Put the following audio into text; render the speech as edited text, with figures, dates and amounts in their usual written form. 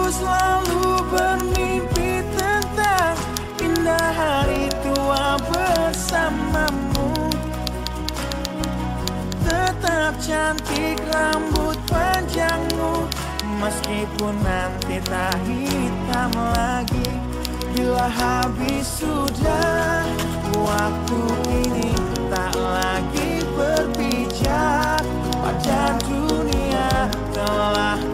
selalu bermimpi tentang indah hari tua bersamamu. Tetap cantik rambut panjangmu, meskipun nanti tak hitam lagi. Bila habis sudah waktu ini, tak lagi berpijak pada dunia telah